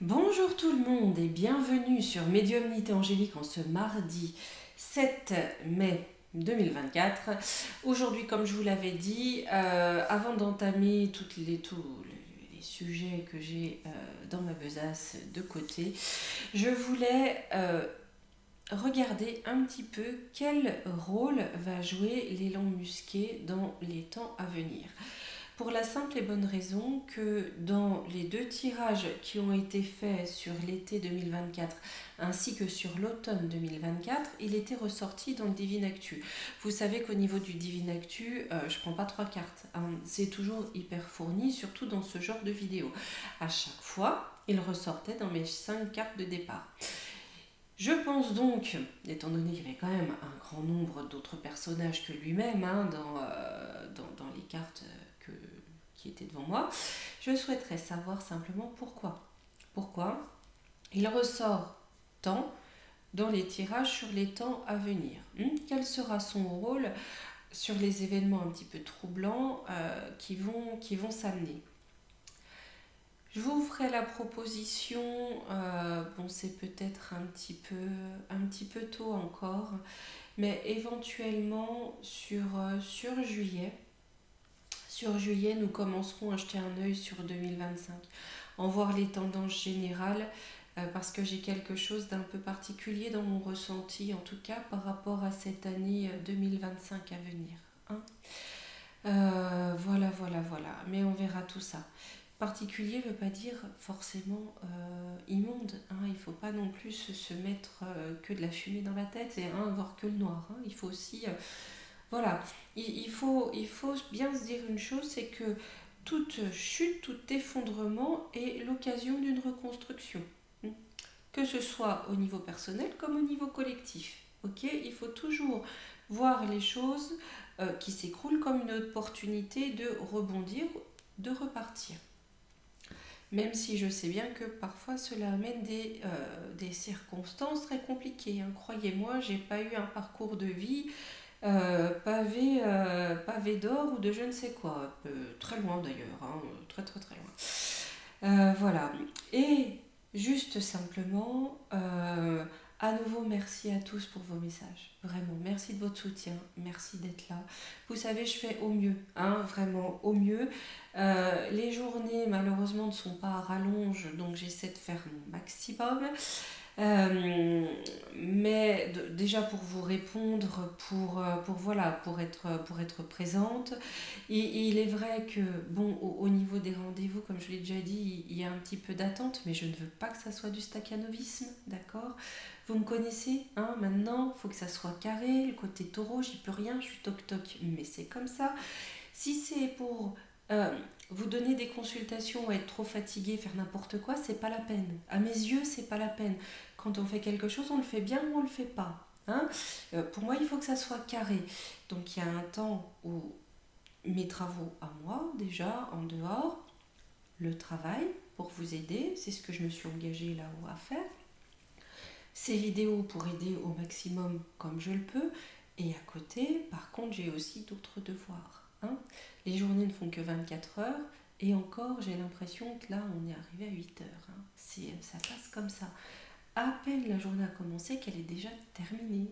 Bonjour tout le monde et bienvenue sur Médiumnité Angélique en ce mardi 7 mai 2024. Aujourd'hui, comme je vous l'avais dit, avant d'entamer tous les sujets que j'ai dans ma besace de côté, je voulais regarder un petit peu quel rôle va jouer l'élan musqué dans les temps à venir. Pour la simple et bonne raison que dans les deux tirages qui ont été faits sur l'été 2024 ainsi que sur l'automne 2024, il était ressorti dans le Divine Actu. Vous savez qu'au niveau du Divine Actu, je ne prends pas trois cartes, hein. C'est toujours hyper fourni, surtout dans ce genre de vidéo. À chaque fois, il ressortait dans mes 5 cartes de départ. Je pense donc, étant donné qu'il y avait quand même un grand nombre d'autres personnages que lui-même dans les cartes qui étaient devant moi, je souhaiterais savoir simplement pourquoi. Pourquoi il ressort tant dans les tirages sur les temps à venir. Quel sera son rôle sur les événements un petit peu troublants qui vont s'amener. Je vous ferai la proposition, bon c'est peut-être un petit peu tôt encore, mais éventuellement sur juillet. Sur juillet, nous commencerons à jeter un œil sur 2025, en voir les tendances générales, parce que j'ai quelque chose d'un peu particulier dans mon ressenti, en tout cas par rapport à cette année 2025 à venir. Hein. Voilà. Mais on verra tout ça. Particulier ne veut pas dire forcément immonde. Hein. Il ne faut pas non plus se mettre que de la fumée dans la tête et voir que le noir. Hein. Il faut aussi... voilà. Il faut bien se dire une chose, c'est que toute chute, tout effondrement est l'occasion d'une reconstruction. Que ce soit au niveau personnel comme au niveau collectif. Okay, il faut toujours voir les choses qui s'écroulent comme une opportunité de rebondir, de repartir. Même si je sais bien que parfois cela amène des circonstances très compliquées. Hein. Croyez-moi, j'ai pas eu un parcours de vie pavé d'or ou de je ne sais quoi. Très loin d'ailleurs, hein, très loin. Voilà. Et juste simplement, à nouveau, merci à tous pour vos messages. Vraiment, merci de votre soutien, merci d'être là. Vous savez, je fais au mieux, hein, vraiment au mieux. Les journées, malheureusement, ne sont pas à rallonge, donc j'essaie de faire mon maximum. Mais déjà pour vous répondre, pour être présente, il est vrai que bon, au niveau des rendez-vous, comme je l'ai déjà dit, il y a un petit peu d'attente, mais je ne veux pas que ça soit du staccanovisme, d'accord? Vous me connaissez, hein, maintenant, il faut que ça soit carré, le côté taureau, j'y peux rien, je suis toc-toc, mais c'est comme ça. Si c'est pour vous donner des consultations, être trop fatigué, faire n'importe quoi, c'est pas la peine. À mes yeux, c'est pas la peine. Quand on fait quelque chose, on le fait bien ou on le fait pas. Hein. Pour moi, il faut que ça soit carré. Donc il y a un temps où mes travaux à moi, déjà en dehors, le travail pour vous aider, c'est ce que je me suis engagée là-haut à faire. Ces vidéos pour aider au maximum comme je le peux. Et à côté, par contre, j'ai aussi d'autres devoirs. Hein. Les journées ne font que 24 heures. Et encore, j'ai l'impression que là, on est arrivé à 8 heures. Hein. Ça passe comme ça. À peine la journée a commencé qu'elle est déjà terminée.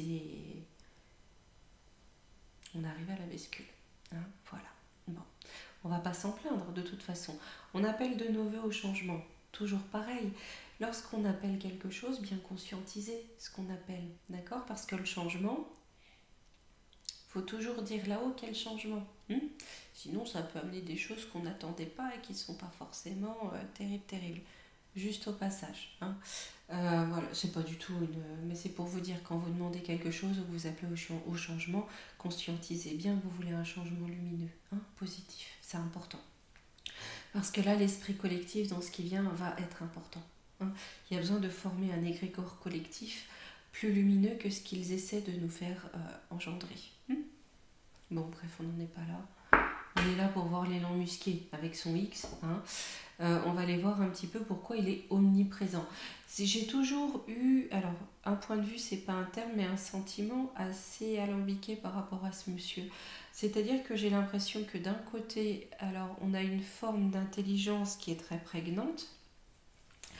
On arrive à la bascule. Hein. Voilà. Bon. On va pas s'en plaindre de toute façon. On appelle de nos voeux au changement. Toujours pareil. Lorsqu'on appelle quelque chose, bien conscientiser ce qu'on appelle. D'accord? Parce que le changement, il faut toujours dire là-haut quel changement. Sinon, ça peut amener des choses qu'on n'attendait pas et qui ne sont pas forcément terribles. Juste au passage. Hein. Voilà, c'est pas du tout une... Mais c'est pour vous dire, quand vous demandez quelque chose ou vous appelez au changement, conscientisez bien que vous voulez un changement lumineux, hein, positif. C'est important. Parce que là, l'esprit collectif, dans ce qui vient, va être important. Hein. Il y a besoin de former un égrégore collectif plus lumineux que ce qu'ils essaient de nous faire engendrer. Bon, bref, on n'en est pas là. On est là pour voir l'élan musqué avec son X. Hein. On va aller voir un petit peu pourquoi il est omniprésent. J'ai toujours eu, alors un point de vue, c'est pas un terme, mais un sentiment assez alambiqué par rapport à ce monsieur. C'est-à-dire que j'ai l'impression que d'un côté, alors on a une forme d'intelligence qui est très prégnante,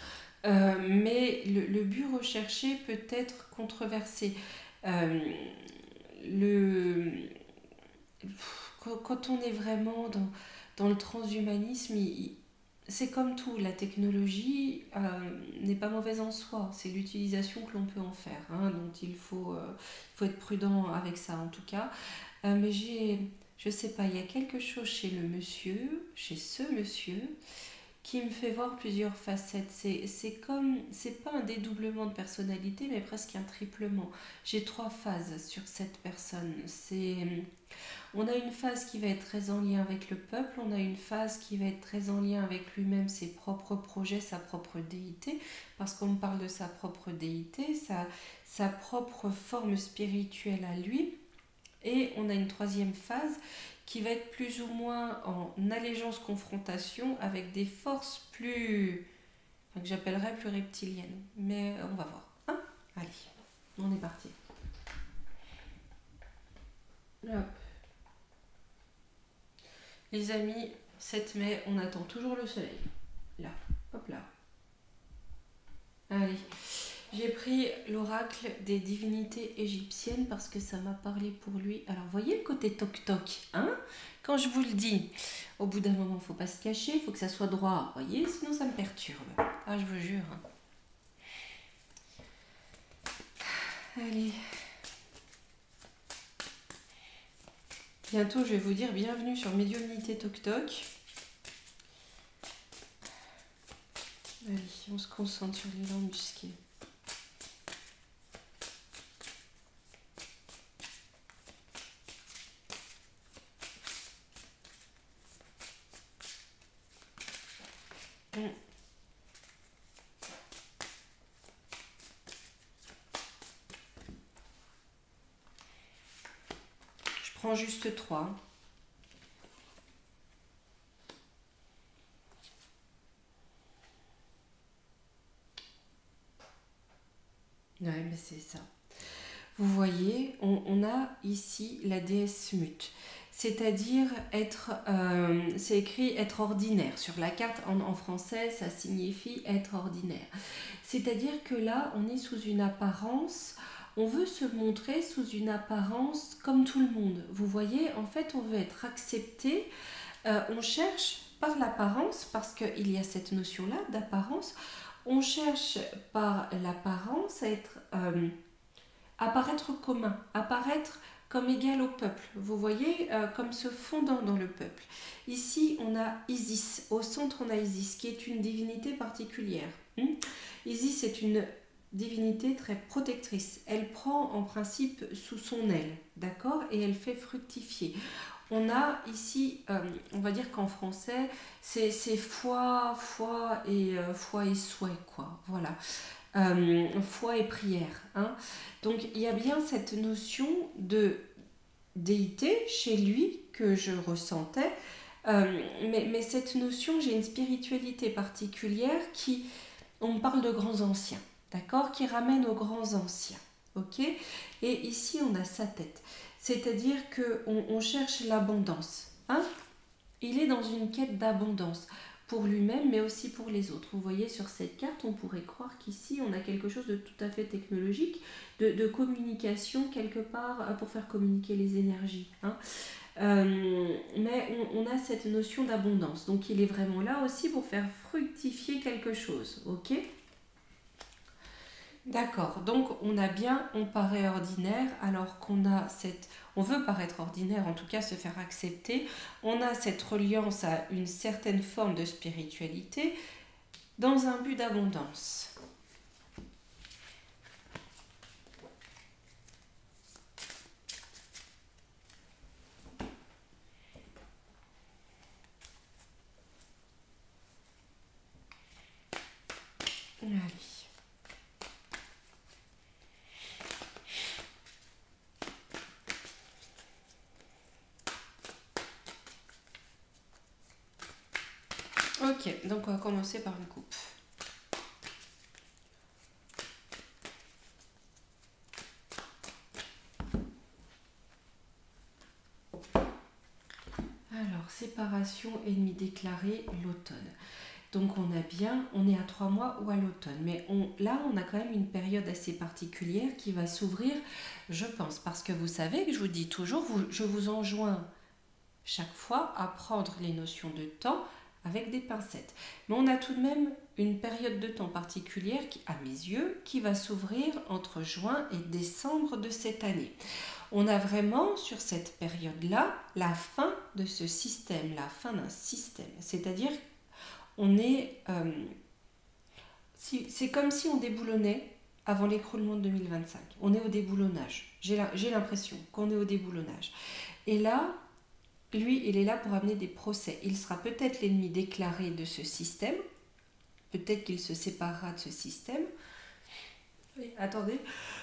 mais le but recherché peut être controversé. Euh, le, quand on est vraiment dans le transhumanisme, c'est comme tout, la technologie n'est pas mauvaise en soi, c'est l'utilisation que l'on peut en faire, hein, donc il faut être prudent avec ça en tout cas. Mais je sais pas, il y a quelque chose chez ce monsieur, qui me fait voir plusieurs facettes. C'est pas un dédoublement de personnalité, mais presque un triplement. J'ai trois phases sur cette personne. On a une phase qui va être très en lien avec le peuple, on a une phase qui va être très en lien avec lui-même, ses propres projets, sa propre déité, parce qu'on me parle de sa propre déité, sa propre forme spirituelle à lui. Et on a une troisième phase qui va être plus ou moins en allégeance-confrontation avec des forces que j'appellerais plus reptiliennes. Mais on va voir. Hein, allez, on est parti. Hop. Les amis, 7 mai, on attend toujours le soleil. Là, hop là. Allez, j'ai pris l'oracle des divinités égyptiennes parce que ça m'a parlé pour lui. Alors, voyez le côté toc-toc, hein? Quand je vous le dis, au bout d'un moment, il ne faut pas se cacher, il faut que ça soit droit, voyez? Sinon, ça me perturbe. Ah, je vous jure. Allez. Bientôt, je vais vous dire bienvenue sur Médiumnité Toc Toc. Allez, on se concentre sur les langues musquées. Je prends juste 3. Ouais, mais c'est ça. Vous voyez, on a ici la déesse Mut, c'est-à-dire c'est écrit être ordinaire. Sur la carte en français, ça signifie être ordinaire. C'est-à-dire que là, on est sous une apparence, on veut se montrer sous une apparence comme tout le monde. Vous voyez, en fait, on veut être accepté. On cherche par l'apparence, parce qu'il y a cette notion-là d'apparence, on cherche par l'apparence à être... apparaître commun, apparaître comme égal au peuple, vous voyez, comme se fondant dans le peuple. Ici, on a Isis, au centre, on a Isis, qui est une divinité particulière. Isis est une divinité très protectrice. Elle prend en principe sous son aile, d'accord, et elle fait fructifier. On a ici, on va dire qu'en français, c'est foi et souhait, quoi, voilà. Foi et prière. Hein. Donc il y a bien cette notion de déité chez lui que je ressentais, mais cette notion, j'ai une spiritualité particulière qui, on me parle de grands anciens, d'accord, qui ramène aux grands anciens, ok. Et ici on a sa tête, c'est-à-dire qu'on cherche l'abondance, hein. Il est dans une quête d'abondance pour lui-même, mais aussi pour les autres. Vous voyez, sur cette carte, on pourrait croire qu'ici, on a quelque chose de tout à fait technologique, de communication quelque part pour faire communiquer les énergies. Hein. Mais on a cette notion d'abondance. Donc, il est vraiment là aussi pour faire fructifier quelque chose. Ok ? D'accord, donc on paraît ordinaire alors qu'on a on veut paraître ordinaire, en tout cas se faire accepter, on a cette reliance à une certaine forme de spiritualité dans un but d'abondance. Allez. Ok, donc on va commencer par une coupe. Alors, séparation, ennemi déclaré, l'automne. Donc on est à 3 mois ou à l'automne. Mais là, on a quand même une période assez particulière qui va s'ouvrir, je pense. Parce que vous savez que je vous dis toujours, je vous enjoins chaque fois à prendre les notions de temps avec des pincettes. Mais on a tout de même une période de temps particulière, à mes yeux, qui va s'ouvrir entre juin et décembre de cette année. On a vraiment sur cette période-là la fin de ce système, la fin d'un système. C'est-à-dire c'est comme si on déboulonnait avant l'écroulement de 2025. On est au déboulonnage. J'ai l'impression qu'on est au déboulonnage. Et là, lui, il est là pour amener des procès. Il sera peut-être l'ennemi déclaré de ce système. Peut-être qu'il se séparera de ce système. Oui, attendez.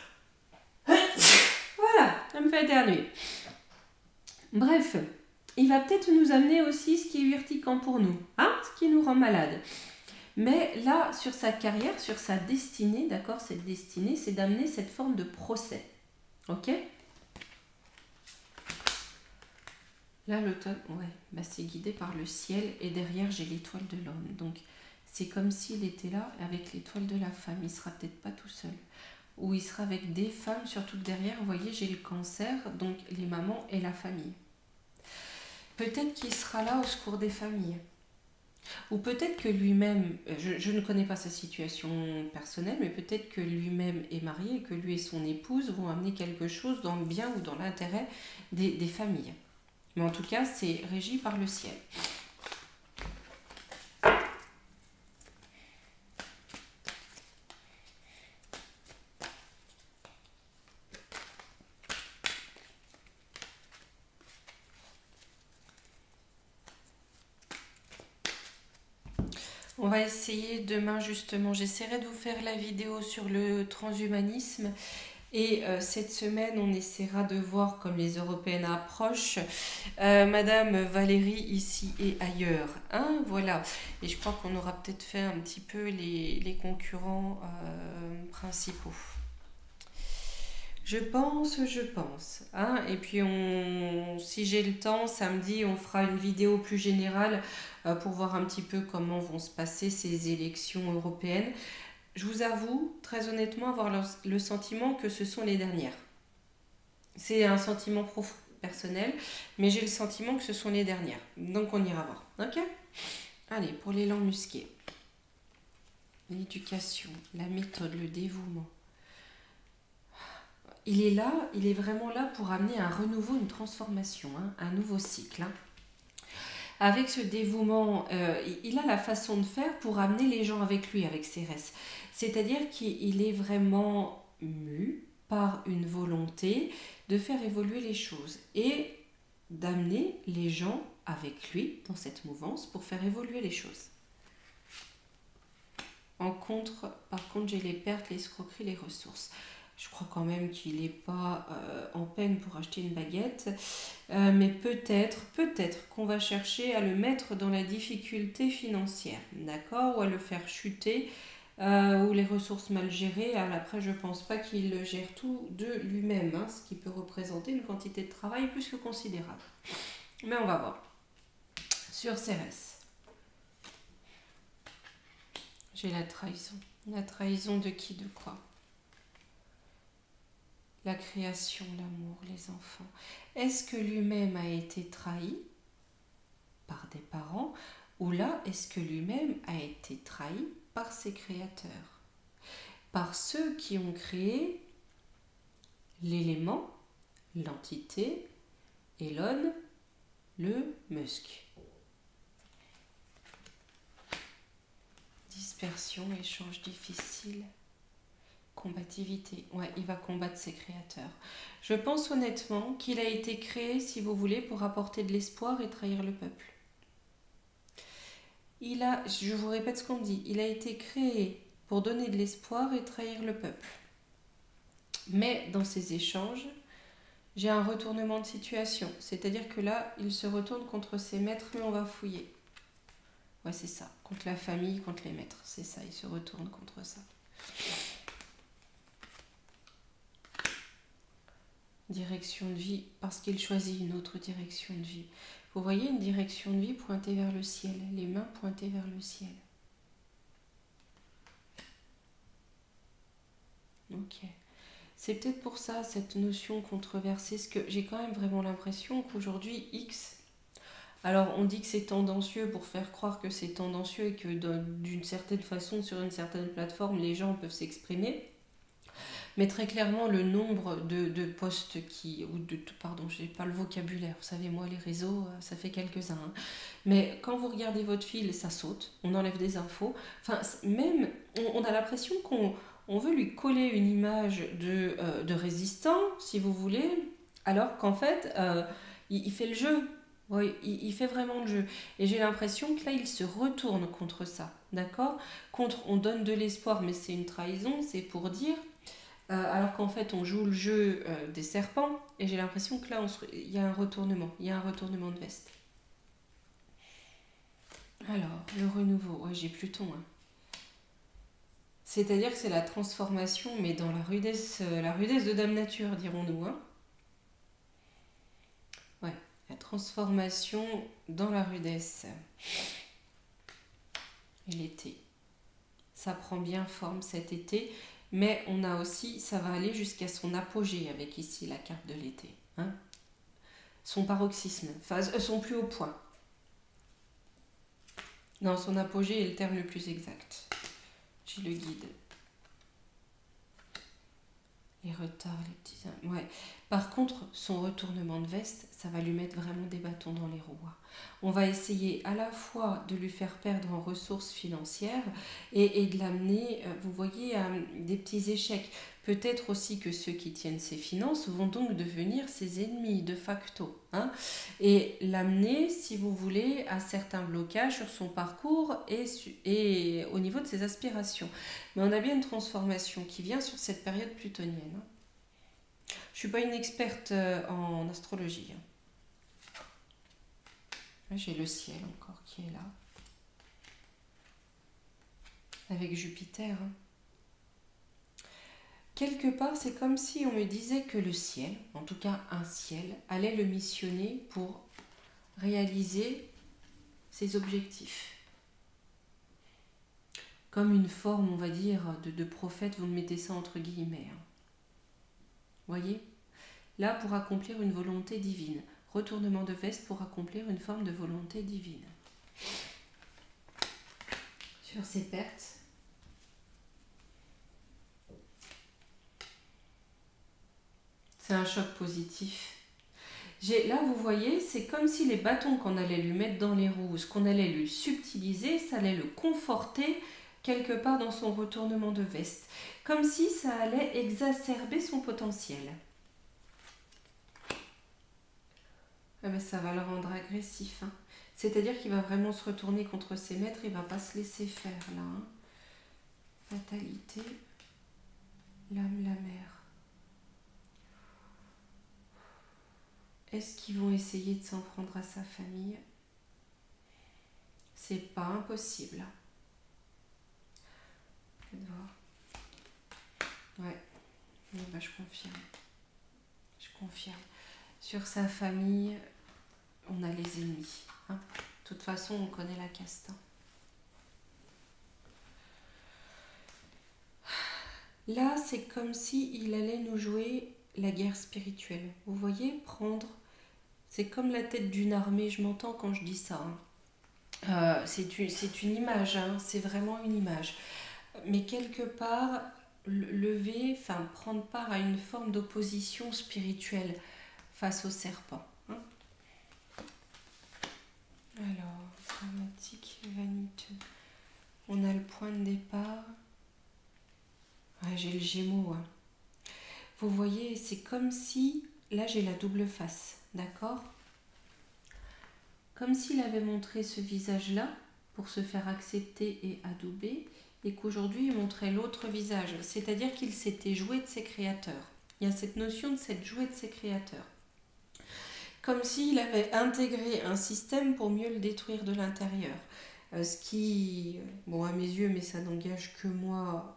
Voilà, ça me fait éternuer. Bref, il va peut-être nous amener aussi ce qui est urticant pour nous, hein, ce qui nous rend malade. Mais là, sur sa carrière, sur sa destinée, d'accord, cette destinée, c'est d'amener cette forme de procès. Ok ? Là, l'automne, ouais, bah, c'est guidé par le ciel et derrière, j'ai l'étoile de l'homme. Donc, c'est comme s'il était là avec l'étoile de la femme. Il sera peut-être pas tout seul. Ou il sera avec des femmes, surtout que derrière, vous voyez, j'ai le cancer, donc les mamans et la famille. Peut-être qu'il sera là au secours des familles. Ou peut-être que lui-même, je ne connais pas sa situation personnelle, mais peut-être que lui-même est marié et que lui et son épouse vont amener quelque chose dans le bien ou dans l'intérêt des familles. Mais en tout cas, c'est régi par le ciel. On va essayer demain justement, j'essaierai de vous faire la vidéo sur le transhumanisme et cette semaine on essaiera de voir comme les Européennes approchent Madame Valérie ici et ailleurs. Hein, voilà, et je crois qu'on aura peut-être fait un petit peu les concurrents principaux. Je pense. Hein, et puis, si j'ai le temps, samedi, on fera une vidéo plus générale pour voir un petit peu comment vont se passer ces élections européennes. Je vous avoue, très honnêtement, avoir le sentiment que ce sont les dernières. C'est un sentiment profond, personnel, mais j'ai le sentiment que ce sont les dernières. Donc, on ira voir. Ok ? Allez, pour l'élan musqué. L'éducation, la méthode, le dévouement. Il est là, il est vraiment là pour amener un renouveau, une transformation, hein, un nouveau cycle. Hein. Avec ce dévouement, il a la façon de faire pour amener les gens avec lui, avec Cérès. C'est-à-dire qu'il est vraiment mu par une volonté de faire évoluer les choses et d'amener les gens avec lui dans cette mouvance pour faire évoluer les choses. Par contre, j'ai les pertes, l'escroquerie, les ressources. Je crois quand même qu'il n'est pas en peine pour acheter une baguette. Mais peut-être qu'on va chercher à le mettre dans la difficulté financière. D'accord ? Ou à le faire chuter. Ou les ressources mal gérées. Alors après, je ne pense pas qu'il gère tout de lui-même. Hein, ce qui peut représenter une quantité de travail plus que considérable. Mais on va voir. Sur Cérès. J'ai la trahison. La trahison de qui, de quoi ? La création, l'amour, les enfants. Est-ce que lui-même a été trahi par des parents ou là, est-ce que lui-même a été trahi par ses créateurs? Par ceux qui ont créé l'élément, l'entité, Elon, le Musk. Dispersion, échange difficile. Combativité, ouais, il va combattre ses créateurs. Je pense honnêtement qu'il a été créé, si vous voulez, pour apporter de l'espoir et trahir le peuple. Je vous répète ce qu'on dit, il a été créé pour donner de l'espoir et trahir le peuple. Mais dans ces échanges, j'ai un retournement de situation. C'est-à-dire que là, il se retourne contre ses maîtres, mais on va fouiller. Ouais, c'est ça, contre la famille, contre les maîtres, c'est ça, il se retourne contre ça. Direction de vie, parce qu'il choisit une autre direction de vie. Vous voyez une direction de vie pointée vers le ciel, les mains pointées vers le ciel. Ok. C'est peut-être pour ça, cette notion controversée, parce que j'ai quand même vraiment l'impression qu'aujourd'hui, X, alors on dit que c'est tendancieux pour faire croire que c'est tendancieux et que d'une certaine façon, sur une certaine plateforme, les gens peuvent s'exprimer. Mais très clairement, le nombre de posts qui... Pardon, je n'ai pas le vocabulaire. Vous savez, moi, les réseaux, ça fait quelques-uns. Hein. Mais quand vous regardez votre fil, ça saute. On enlève des infos. Enfin, même, on a l'impression qu'on veut lui coller une image de résistant, si vous voulez, alors qu'en fait, il fait le jeu. Oui, il fait vraiment le jeu. Et j'ai l'impression que là, il se retourne contre ça. D'accord. Contre, on donne de l'espoir, mais c'est une trahison. C'est pour dire... alors qu'en fait, on joue le jeu des serpents, et j'ai l'impression que là, il y a un retournement. Il y a un retournement de veste. Alors, le renouveau. Ouais, j'ai Pluton. Hein. C'est-à-dire que c'est la transformation, mais dans la rudesse de Dame Nature, dirons-nous. Hein. Ouais, la transformation dans la rudesse. Et l'été. Ça prend bien forme cet été. Mais on a aussi, ça va aller jusqu'à son apogée avec ici la carte de l'été. Hein. Son paroxysme, enfin son plus haut point. Non, son apogée est le terme le plus exact. J'ai le guide. Les retards, les petits... Ouais. Par contre, son retournement de veste, ça va lui mettre vraiment des bâtons dans les roues. On va essayer à la fois de lui faire perdre en ressources financières et de l'amener, vous voyez, à des petits échecs. Peut-être aussi que ceux qui tiennent ses finances vont donc devenir ses ennemis de facto. Hein, et l'amener, si vous voulez, à certains blocages sur son parcours et au niveau de ses aspirations. Mais on a bien une transformation qui vient sur cette période plutonienne. Hein. Je ne suis pas une experte en astrologie. Hein. J'ai le ciel encore qui est là. Avec Jupiter. Hein. Quelque part, c'est comme si on me disait que le ciel, en tout cas un ciel, allait le missionner pour réaliser ses objectifs. Comme une forme, on va dire, de prophète, vous me mettez ça entre guillemets. Hein. Voyez ? Là, pour accomplir une volonté divine. Retournement de veste pour accomplir une forme de volonté divine. Sur ses pertes. C'est un choc positif. Là, vous voyez, c'est comme si les bâtons qu'on allait lui mettre dans les roues, ce qu'on allait lui subtiliser, ça allait le conforter quelque part dans son retournement de veste. Comme si ça allait exacerber son potentiel. Ah ben, ça va le rendre agressif. Hein. C'est-à-dire qu'il va vraiment se retourner contre ses maîtres, il ne va pas se laisser faire là. Hein. Fatalité, l'âme, la mer. Est-ce qu'ils vont essayer de s'en prendre à sa famille? C'est pas impossible. Faites voir. Ouais, oui, bah, je confirme. Je confirme. Sur sa famille, on a les ennemis. Hein. De toute façon, on connaît la caste. Hein. Là, c'est comme s'il allait nous jouer la guerre spirituelle. Vous voyez, prendre... C'est comme la tête d'une armée, je m'entends quand je dis ça. Hein. C'est une image, hein. C'est vraiment une image. Mais quelque part, prendre part à une forme d'opposition spirituelle face au serpent. Hein. Alors, dramatique, vaniteux. On a le point de départ. Ouais, j'ai le Gémeaux. Hein. Vous voyez, c'est comme si... Là, j'ai la double face. D'accord ? Comme s'il avait montré ce visage-là pour se faire accepter et adouber, et qu'aujourd'hui, il montrait l'autre visage. C'est-à-dire qu'il s'était joué de ses créateurs. Il y a cette notion de s'être joué de ses créateurs. Comme s'il avait intégré un système pour mieux le détruire de l'intérieur. Ce qui, bon, à mes yeux, mais ça n'engage que moi,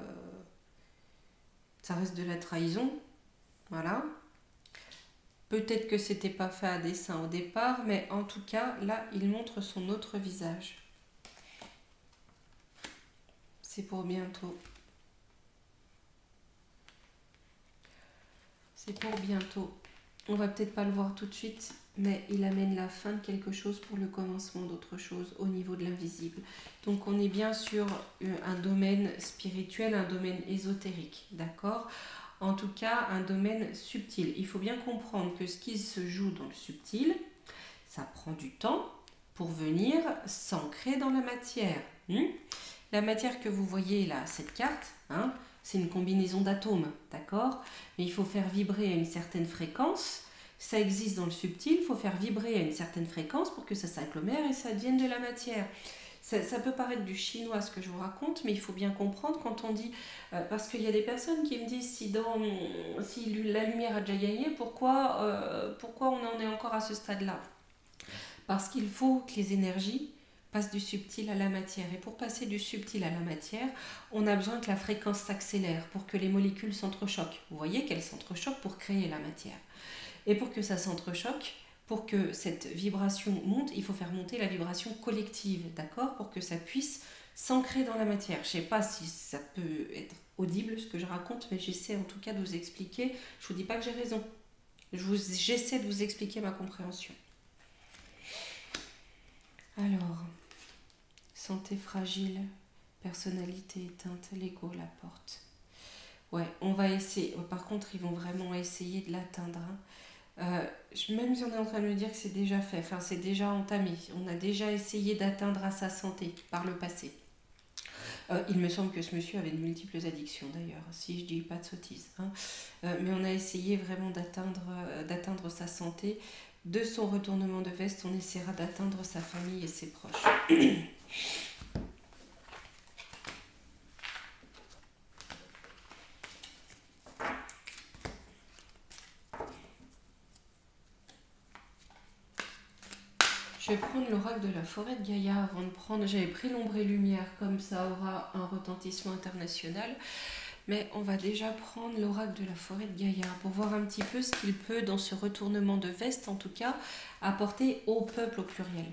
ça reste de la trahison. Voilà. Peut-être que c'était pas fait à dessein au départ, mais en tout cas, là, il montre son autre visage. C'est pour bientôt. c'est pour bientôt. On va peut-être pas le voir tout de suite, mais il amène la fin de quelque chose pour le commencement d'autre chose au niveau de l'invisible. Donc on est bien sur un domaine spirituel, un domaine ésotérique, d'accord? En tout cas, un domaine subtil. Il faut bien comprendre que ce qui se joue dans le subtil, ça prend du temps pour venir s'ancrer dans la matière. La matière que vous voyez là, cette carte, c'est une combinaison d'atomes, d'accord? Mais il faut faire vibrer à une certaine fréquence. Ça existe dans le subtil, il faut faire vibrer à une certaine fréquence pour que ça s'agglomère et ça devienne de la matière. Ça peut paraître du chinois ce que je vous raconte, mais il faut bien comprendre quand on dit... parce qu'il y a des personnes qui me disent si la lumière a déjà gagné, pourquoi on en est encore à ce stade-là? Parce qu'il faut que les énergies passent du subtil à la matière. Et pour passer du subtil à la matière, on a besoin que la fréquence s'accélère pour que les molécules s'entrechoquent. Vous voyez qu'elles s'entrechoquent pour créer la matière. Et pour que ça s'entrechoque, pour que cette vibration monte, il faut faire monter la vibration collective, d'accord? Pour que ça puisse s'ancrer dans la matière. Je ne sais pas si ça peut être audible ce que je raconte, mais j'essaie en tout cas de vous expliquer. Je ne vous dis pas que j'ai raison. J'essaie de vous expliquer ma compréhension. Alors, santé fragile, personnalité éteinte, l'ego, la porte. Ouais, on va essayer. Par contre, ils vont vraiment essayer de l'atteindre. Même si on est en train de me dire que c'est déjà fait, enfin c'est déjà entamé. On a déjà essayé d'atteindre à sa santé par le passé. Il me semble que ce monsieur avait de multiples addictions d'ailleurs, si je dis pas de sottises. Mais on a essayé vraiment d'atteindre sa santé. De son retournement de veste, on essaiera d'atteindre sa famille et ses proches. Je vais prendre l'oracle de la forêt de Gaïa avant de prendre... J'avais pris l'ombre et lumière, comme ça aura un retentissement international. Mais on va déjà prendre l'oracle de la forêt de Gaïa pour voir un petit peu ce qu'il peut, dans ce retournement de veste, en tout cas, apporter au peuple au pluriel.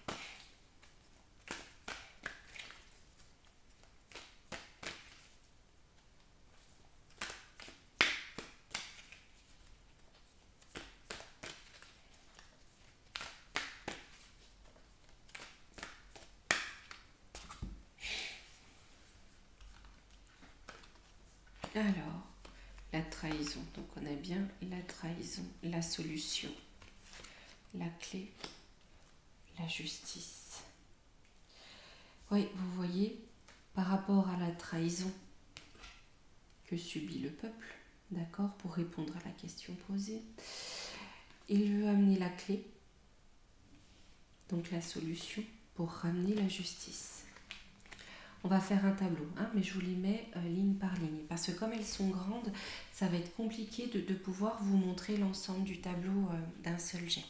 Alors, la trahison. Donc on a bien la trahison, la solution, la clé, la justice. Oui, vous voyez, par rapport à la trahison que subit le peuple, d'accord, pour répondre à la question posée, il veut amener la clé, donc la solution, pour ramener la justice. On va faire un tableau, mais je vous les mets ligne par ligne, parce que comme elles sont grandes, ça va être compliqué de pouvoir vous montrer l'ensemble du tableau d'un seul jet.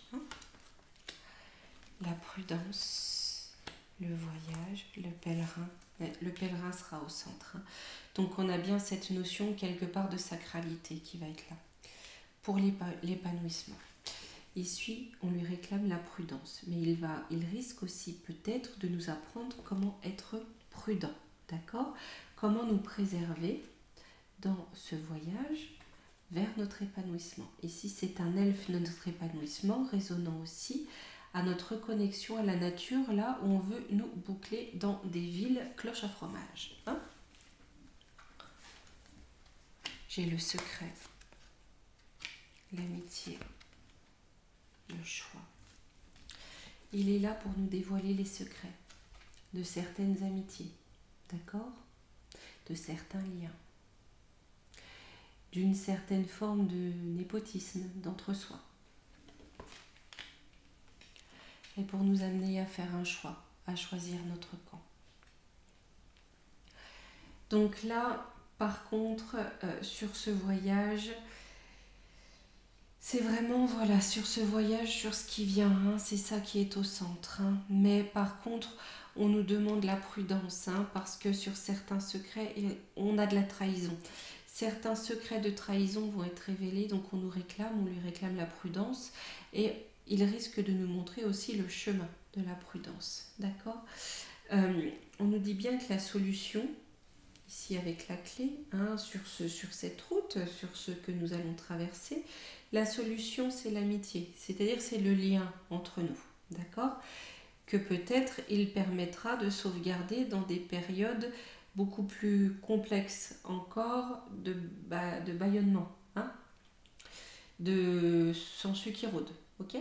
La prudence, le voyage, le pèlerin sera au centre. Donc on a bien cette notion quelque part de sacralité qui va être là, pour l'épanouissement. Ici, on lui réclame la prudence, mais il risque aussi peut-être de nous apprendre comment être prudent, d'accord? Comment nous préserver dans ce voyage vers notre épanouissement. Ici, c'est un elfe de notre épanouissement, résonnant aussi à notre connexion à la nature, là où on veut nous boucler dans des villes cloches à fromage. J'ai le secret, l'amitié, le choix. Il est là pour nous dévoiler les secrets de certaines amitiés, d'accord? De certains liens, d'une certaine forme de népotisme, d'entre-soi. Et pour nous amener à faire un choix, à choisir notre camp. Donc là, par contre, sur ce voyage, c'est vraiment, voilà, sur ce voyage, sur ce qui vient, c'est ça qui est au centre. Mais par contre, on nous demande la prudence, parce que sur certains secrets, on a de la trahison. Certains secrets de trahison vont être révélés, donc on lui réclame la prudence, et il risque de nous montrer aussi le chemin de la prudence, d'accord? On nous dit bien que la solution, ici avec la clé, hein, sur cette route, sur ce que nous allons traverser. La solution, c'est l'amitié, c'est-à-dire c'est le lien entre nous, d'accord? Que peut-être il permettra de sauvegarder dans des périodes beaucoup plus complexes encore de bâillonnement, hein, de sangsues qui rôdent, ok?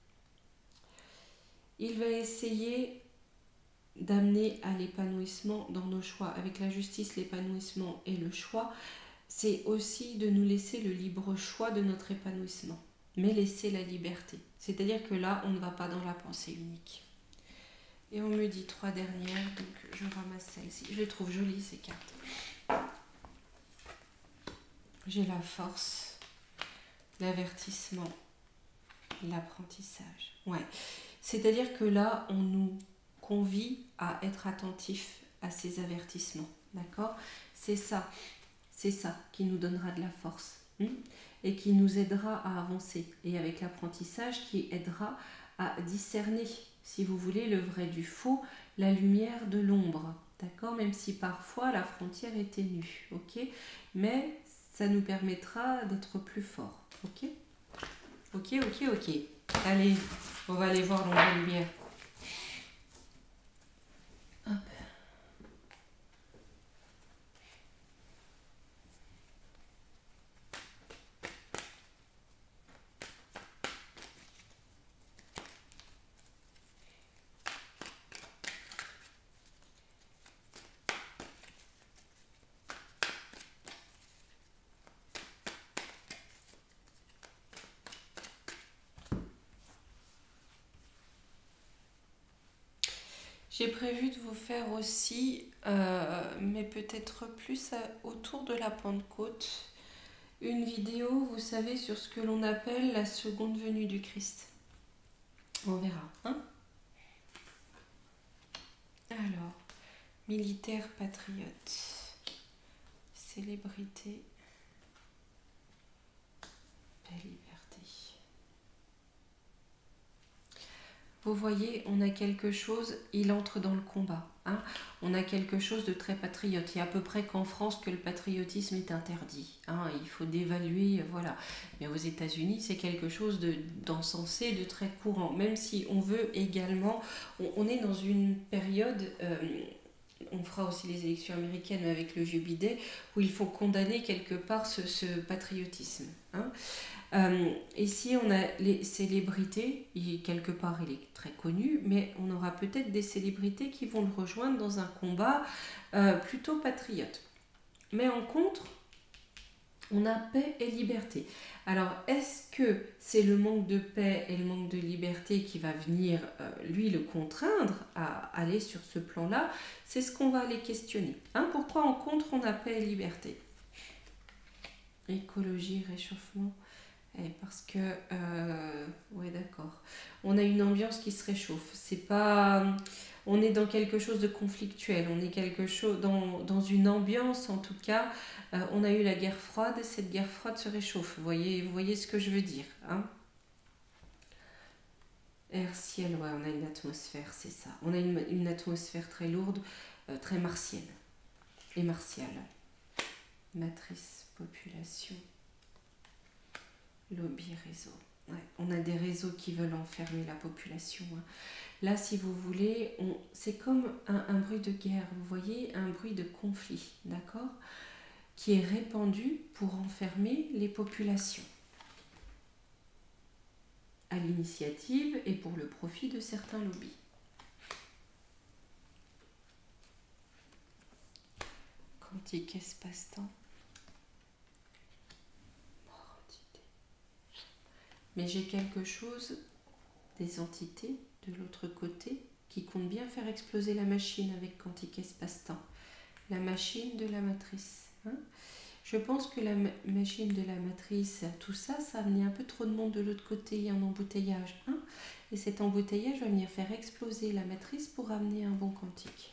Il va essayer d'amener à l'épanouissement dans nos choix. Avec la justice, l'épanouissement et le choix, c'est aussi de nous laisser le libre choix de notre épanouissement, mais laisser la liberté. C'est-à-dire que là, on ne va pas dans la pensée unique. Et on me dit 3 dernières, donc je ramasse celle-ci. Je les trouve jolies, ces cartes. J'ai la force, l'avertissement, l'apprentissage. Ouais. C'est-à-dire que là, on nous convie à être attentif à ces avertissements. D'accord? C'est ça qui nous donnera de la force et qui nous aidera à avancer. Et avec l'apprentissage qui aidera à discerner, si vous voulez, le vrai du faux, la lumière de l'ombre. D'accord? Même si parfois la frontière est ténue. Ok? Mais ça nous permettra d'être plus forts. Ok? Ok. Allez, on va aller voir l'ombre et lumière. Hop. J'ai prévu de vous faire aussi, mais peut-être plus autour de la Pentecôte, une vidéo, vous savez, sur ce que l'on appelle la seconde venue du Christ. On verra, hein? Alors, militaire patriote, célébrité, paix, liberté. Vous voyez, on a quelque chose, il entre dans le combat. Hein, on a quelque chose de très patriote. Il y a à peu près qu'en France que le patriotisme est interdit. Hein, il faut dévaluer, voilà. Mais aux États-Unis, c'est quelque chose d'encensé, de très courant. Même si on veut également... On est dans une période... on fera aussi les élections américaines avec le vieux bidet, où il faut condamner quelque part ce patriotisme. Hein. Ici, on a les célébrités, quelque part il est très connu, mais on aura peut-être des célébrités qui vont le rejoindre dans un combat plutôt patriote. Mais en contre, on a paix et liberté. Alors, est-ce que c'est le manque de paix et le manque de liberté qui va venir, lui, le contraindre à aller sur ce plan-là? C'est ce qu'on va aller questionner. Hein, pourquoi en contre, on a paix et liberté? Écologie, réchauffement... parce que, ouais d'accord, on a une ambiance qui se réchauffe. C'est pas, on est dans quelque chose de conflictuel. On est quelque chose dans une ambiance, en tout cas. On a eu la guerre froide. Cette guerre froide se réchauffe. Vous voyez ce que je veux dire, hein? Air, ciel, ouais, on a une atmosphère, c'est ça. On a une atmosphère très lourde, très martienne et martiale. Matrice, population. Lobby, réseau. Ouais, on a des réseaux qui veulent enfermer la population. Hein. Là, si vous voulez, c'est comme un bruit de guerre, vous voyez, un bruit de conflit, d'accord, qui est répandu pour enfermer les populations, à l'initiative et pour le profit de certains lobbies. Quantique espace-temps. Mais j'ai quelque chose, des entités de l'autre côté, qui comptent bien faire exploser la machine avec quantique espace-temps. La machine de la matrice. Hein. Je pense que la machine de la matrice, tout ça, ça a amené un peu trop de monde de l'autre côté, il y a un embouteillage. Hein. Et cet embouteillage va venir faire exploser la matrice pour amener un bon quantique.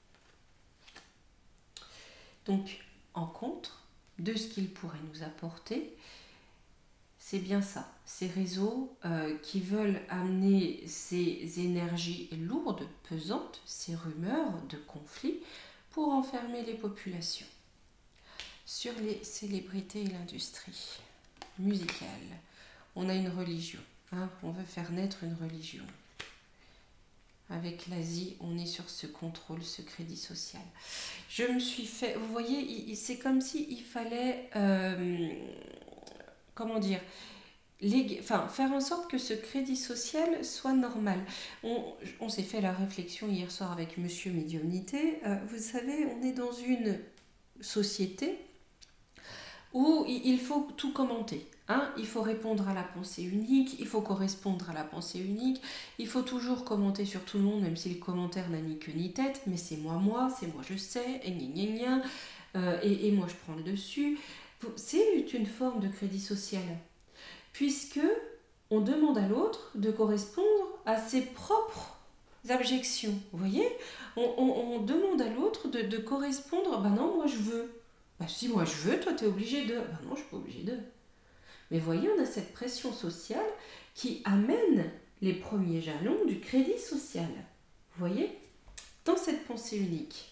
Donc, en contre de ce qu'il pourrait nous apporter, c'est bien ça, ces réseaux qui veulent amener ces énergies lourdes, pesantes, ces rumeurs de conflits, pour enfermer les populations. Sur les célébrités et l'industrie musicale, on a une religion, hein, on veut faire naître une religion. Avec l'Asie, on est sur ce contrôle, ce crédit social. Je me suis fait, vous voyez, c'est comme s'il fallait, comment dire, faire en sorte que ce crédit social soit normal. On s'est fait la réflexion hier soir avec Monsieur Médiumnité. Vous savez, on est dans une société où il faut tout commenter. Hein, il faut répondre à la pensée unique, il faut correspondre à la pensée unique, il faut toujours commenter sur tout le monde, même si le commentaire n'a ni queue ni tête, mais c'est moi, je sais, et gna gna, et moi je prends le dessus. C'est une forme de crédit social, puisque on demande à l'autre de correspondre à ses propres abjections. Vous voyez, on demande à l'autre de correspondre, bah non, moi je veux. Bah si moi je veux, toi tu es obligé de. Bah non, je suis pas obligé de. Mais voyez, on a cette pression sociale qui amène les premiers jalons du crédit social. Vous voyez, dans cette pensée unique.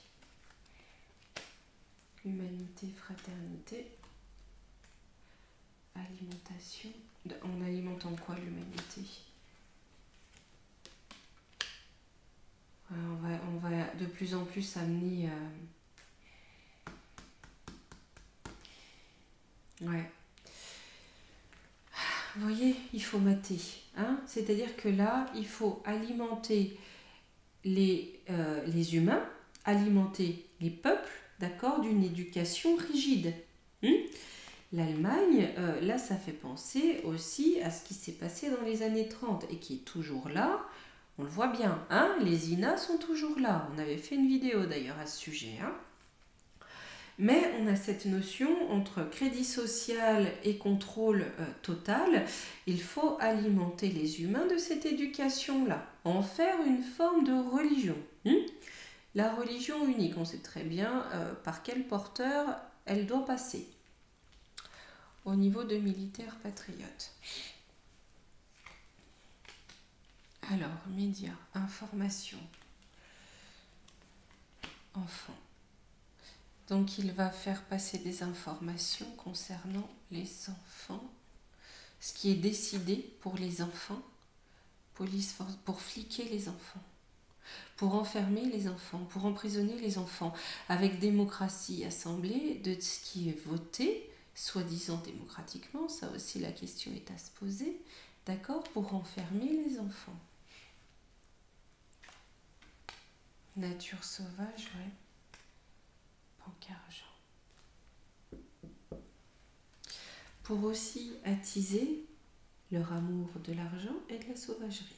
Humanité, fraternité, alimentation. On alimente en quoi l'humanité? On va de plus en plus amener... Ouais. Vous voyez, il faut mater. Hein, c'est-à-dire que là, il faut alimenter les humains, alimenter les peuples, d'accord, d'une éducation rigide. L'Allemagne, là, ça fait penser aussi à ce qui s'est passé dans les années 30 et qui est toujours là. On le voit bien, hein, les INA sont toujours là. On avait fait une vidéo d'ailleurs à ce sujet. Hein. Mais on a cette notion entre crédit social et contrôle total. Il faut alimenter les humains de cette éducation-là, en faire une forme de religion. La religion unique, on sait très bien par quel porteur elle doit passer. Au niveau de militaires patriotes. Alors, médias, information, enfants. Donc, il va faire passer des informations concernant les enfants, ce qui est décidé pour les enfants, police, pour fliquer les enfants, pour enfermer les enfants, pour emprisonner les enfants, avec démocratie assemblée de ce qui est voté, soi-disant démocratiquement, ça aussi la question est à se poser, d'accord, pour enfermer les enfants. Nature sauvage, ouais. Banque argent. Pour aussi attiser leur amour de l'argent et de la sauvagerie.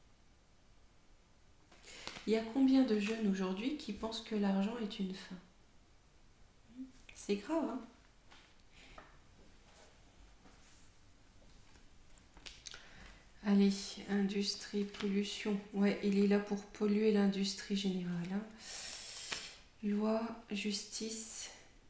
Il y a combien de jeunes aujourd'hui qui pensent que l'argent est une fin? C'est grave, hein? Allez, industrie, pollution. Ouais, il est là pour polluer l'industrie générale. Hein. Loi, justice.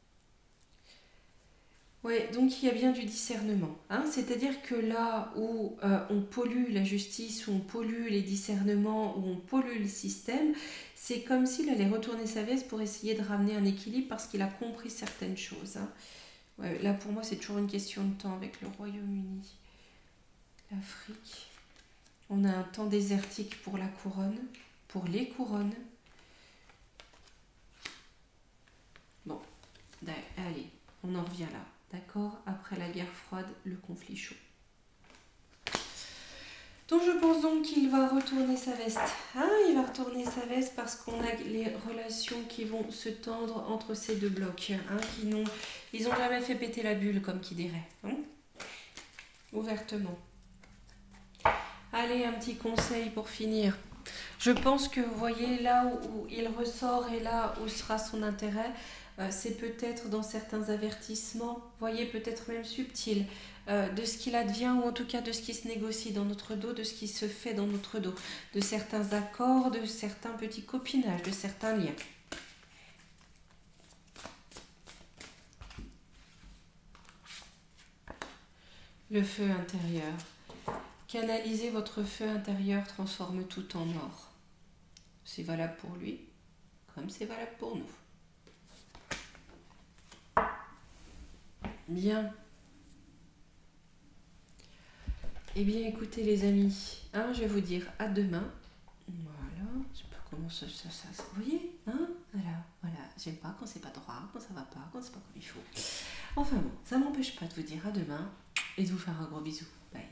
Ouais, donc il y a bien du discernement. Hein. C'est-à-dire que là où on pollue la justice, où on pollue les discernements, où on pollue le système, c'est comme s'il allait retourner sa veste pour essayer de ramener un équilibre parce qu'il a compris certaines choses. Hein. Ouais, là pour moi c'est toujours une question de temps avec le Royaume-Uni. L'Afrique. On a un temps désertique pour la couronne, pour les couronnes. Bon, allez, on en revient là, d'accord? Après la guerre froide, le conflit chaud. Donc je pense donc qu'il va retourner sa veste. Hein, il va retourner sa veste parce qu'on a les relations qui vont se tendre entre ces deux blocs. Hein, ils n'ont jamais fait péter la bulle, comme qui dirait. Hein, ouvertement. Allez, un petit conseil pour finir. Je pense que, vous voyez, là où il ressort et là où sera son intérêt, c'est peut-être dans certains avertissements, vous voyez, peut-être même subtils, de ce qu'il advient ou en tout cas de ce qui se négocie dans notre dos, de ce qui se fait dans notre dos, de certains accords, de certains petits copinages, de certains liens. Le feu intérieur. Canaliser votre feu intérieur transforme tout en or. C'est valable pour lui, comme c'est valable pour nous. Bien. Eh bien, écoutez les amis, hein, je vais vous dire à demain. Voilà, je sais pas comment ça, vous voyez, hein, voilà, j'aime pas quand c'est pas droit, quand ça va pas, quand c'est pas comme il faut. Enfin bon, ça m'empêche pas de vous dire à demain et de vous faire un gros bisou. Bye.